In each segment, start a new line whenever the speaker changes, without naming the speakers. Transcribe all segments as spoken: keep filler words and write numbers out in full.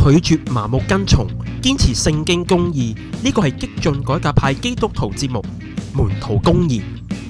拒絕盲目跟從，堅持聖經公義，呢個係激進改革派基督徒節目《門徒公義》。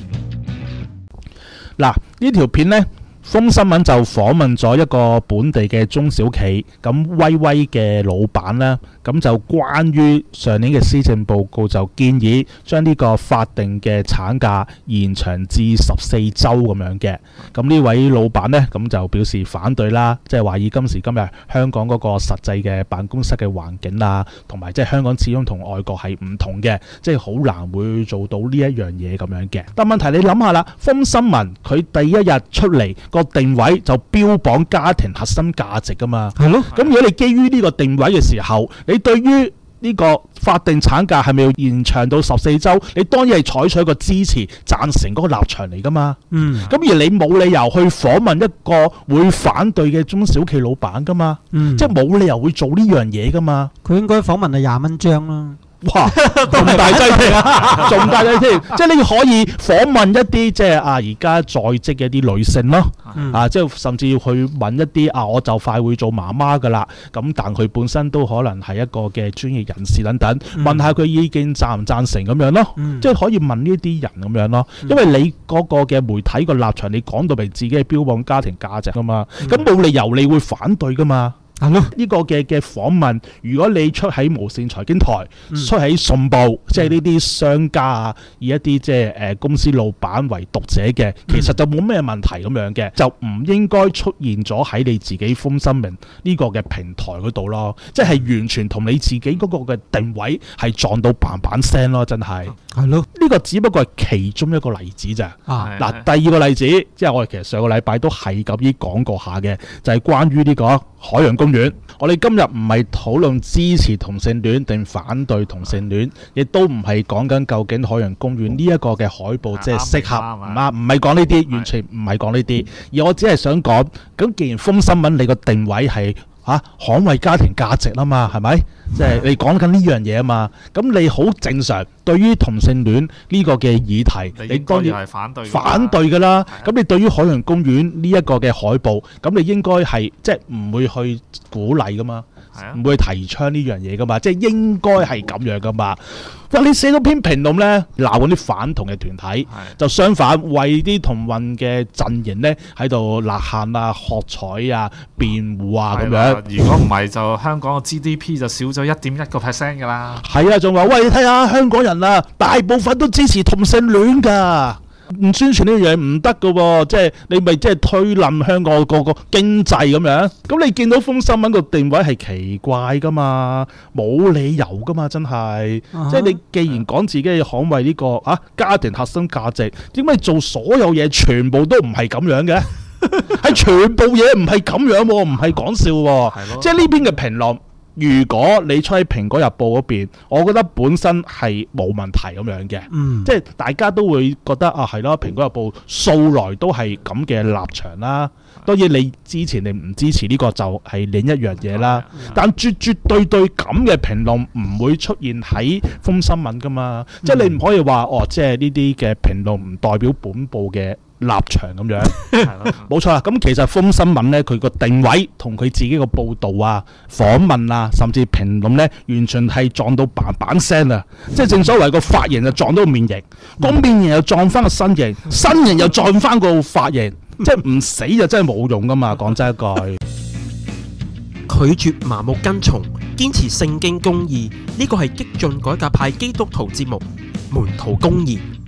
嗱，呢條片呢，風新聞就訪問咗一個本地嘅中小企，咁威威嘅老闆啦，咁就關於上年嘅施政報告就建議將呢個法定嘅產假延長至十四週咁樣嘅。咁呢位老闆呢，咁就表示反對啦，即係話以今時今日香港嗰個實際嘅辦公室嘅環境啊，同埋即係香港始終同外國係唔同嘅，即係好難會做到呢一樣嘢咁樣嘅。但問題你諗下啦，風新聞佢第一日出嚟個定位就標榜家庭核心價值噶嘛，係咯。咁如果你基於呢個定位嘅時候，你對於呢個法定產假係咪要延長到十四週？你當然係採取一個支持、贊成嗰個立場嚟噶嘛。嗯。咁而你冇理由去訪問一個會反對嘅中小企老闆噶嘛。嗯。即係冇理由會做呢樣嘢噶嘛。
佢應該訪問係廿蚊張啦。
哇，咁大劑添，仲大劑添，即係你可以訪問一啲即係啊而家在職嘅一啲女性咯，嗯、啊即係甚至要去問一啲啊我就快會做媽媽噶啦，咁但佢本身都可能係一個嘅專業人士等等，嗯、問下佢意見贊唔贊成咁樣咯，嗯、即係可以問呢啲人咁樣咯，因為你嗰個嘅媒體個立場，你講到明自己係標榜家庭價值噶嘛，咁冇、嗯、理由你會反對噶嘛。係咯，呢個嘅嘅訪問，如果你出喺無線財經台，嗯、出喺信報，即係呢啲商家啊，以一啲即係誒公司老闆為讀者嘅，其實就冇咩問題咁樣嘅，就唔應該出現咗喺你自己風新聞呢個嘅平台嗰度咯，即係完全同你自己嗰個嘅定位係撞到嘭嘭聲咯，真係。係咯，呢個只不過係其中一個例子咋。啊，嗱，第二個例子，即係我哋其實上個禮拜都係咁依講過下嘅，就係關於呢個海洋公園。我哋今日唔係討論支持同性戀定反對同性戀，亦都唔係講緊究竟海洋公園呢一個嘅海報即係適合唔啱，唔係講呢啲，完全唔係講呢啲。而我只係想講，咁既然風新聞你個定位係嚇捍衛家庭價值啦嘛，係咪？即係你講緊呢樣嘢啊嘛，咁你好正常。對於同性戀呢個嘅議題，你當然係反對反對㗎啦。咁你對於海洋公園呢一個嘅海報，咁你應該係即係唔會去鼓勵㗎嘛，唔會提倡呢樣嘢㗎嘛，即係應該係咁樣㗎嘛。哇！你寫咗篇評論咧，鬧嗰啲反同嘅團體，就相反為啲同運嘅陣營咧喺度吶喊啊、喝彩啊、辯護啊咁樣。
如果唔係，就香港嘅 G D P 就少咗一點一個 percent 㗎啦。
係啊，仲話喂，你睇下香港人啊，大部分都支持同性戀㗎。唔宣傳呢樣嘢唔得㗎喎，即係你咪即係推冧香港個個經濟咁樣。咁你見到風新聞個定位係奇怪㗎嘛，冇理由㗎嘛，真係。Uh huh. 即係你既然講自己要捍衛呢個啊家庭核心價值，點解做所有嘢全部都唔係咁樣嘅？係全部嘢唔係咁樣喎，唔係講笑喎。即係呢邊嘅評論。如果你出喺《蘋果日報》嗰邊，我覺得本身係冇問題咁樣嘅，嗯、即係大家都會覺得啊，係咯，《蘋果日報》素來都係咁嘅立場啦。當然你支持你唔支持呢個就係另一樣嘢啦。嗯、但絕絕對對咁嘅評論唔會出現喺風新聞噶嘛，嗯、即係你唔可以話哦，即係呢啲嘅評論唔代表本報嘅立場咁樣，冇錯啦。咁其實風新聞呢，佢個定位同佢自己個報導啊、訪問啊，甚至評論呢，完全係撞到嘭嘭聲啊！即係正所謂個髮型就撞到個面型，個面型又撞翻個身形，身形又撞翻個髮型，即係唔死就真係冇用噶嘛！講真一句，
拒絕盲目跟從，堅持聖經公義，呢個係激進改革派基督徒節目《門徒公義》。